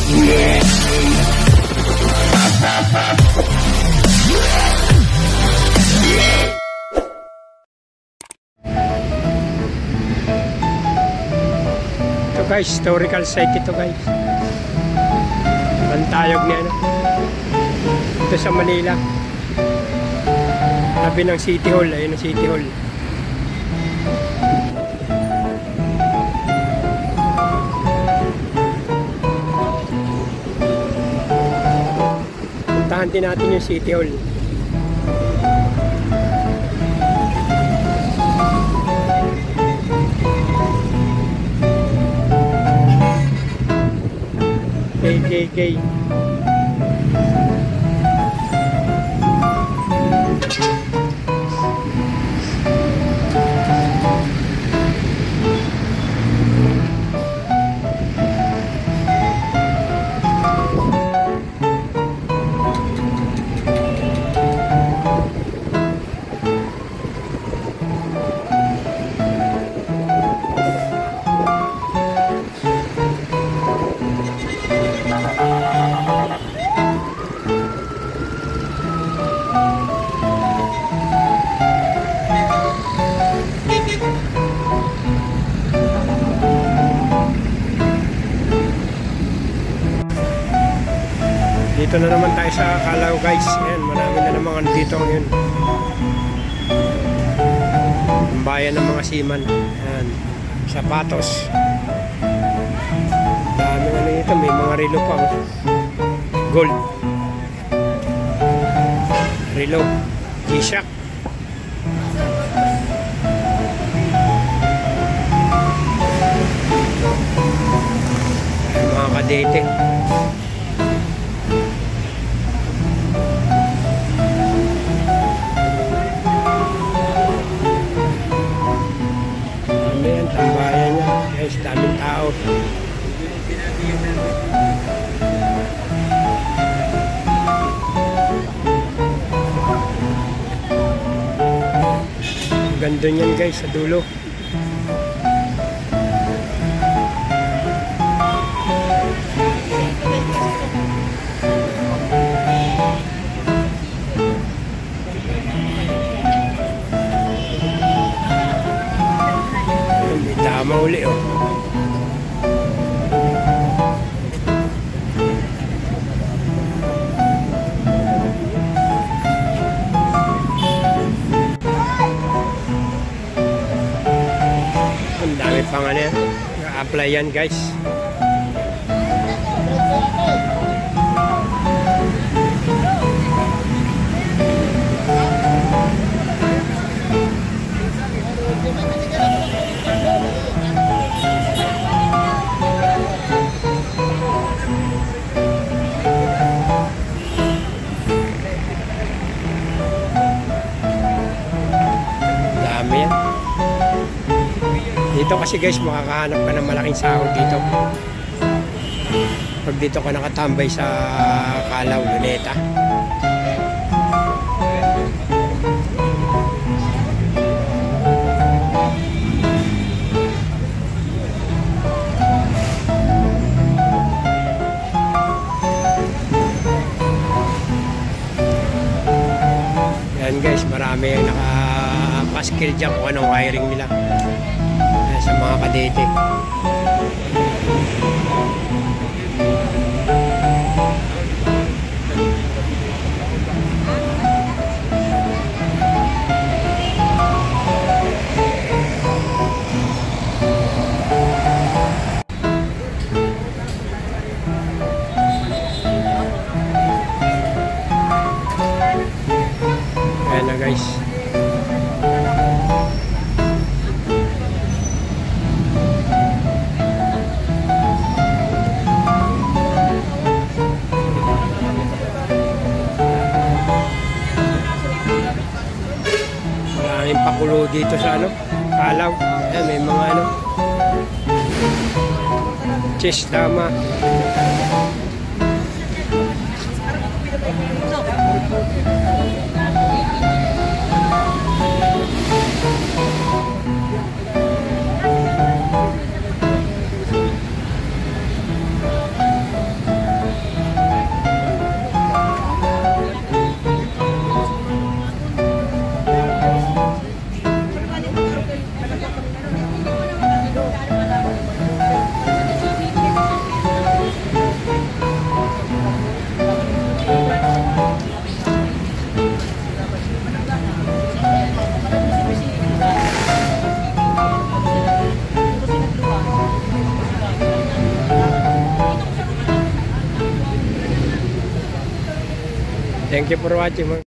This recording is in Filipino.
Ito guys, historical site ito guys. Bantayog niya ano. Ito sa Manila. Tabi ng City Hall, ayun ang City Hall. Puntahan din natin yung City Hall. KKK. Dito na naman tayo sa Calao guys. Ayan, marami na naman dito ngayon. Ang bayan ng mga seaman. Ayan, sapatos. Dami na nito, may mga relo pa. Gold. Relo. G-Shock. Ayan, mga kadete. Tambayan niya, guys, daming tao. Ganda niyan guys sa dulo. Tama uli oh. Ang dami pang ano yan. Apply yan guys. Dito kasi guys, makakahanap ka ng malaking sahod dito. Pag dito ka nakatambay sa Calao, Luneta. Yan guys, marami yung naka-paskill dyan kung anong wiring nila. Sa mga kadete. Ayan na guys. Pakulo dito sa ano, Calao. Ayan, may mga ano, chess dama. Thank you for watching.